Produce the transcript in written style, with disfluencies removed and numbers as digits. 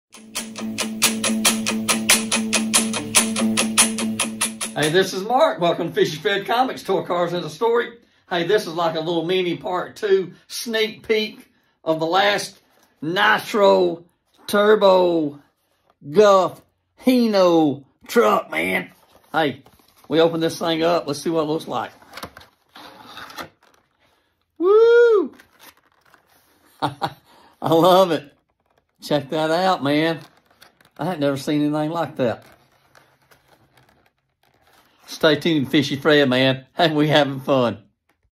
Hey, this is Mark. Welcome to Fishy Fred Comics, Toy Cars and a Story. Hey, this is like a little mini part 2 sneak peek of the last Nitro Turbo Guff Hino truck, man. Hey, we open this thing up. Let's see what it looks like. Woo! I love it. Check that out, man. I ain't never seen anything like that. Stay tuned, Fishy Fred, man. Hey, we having fun.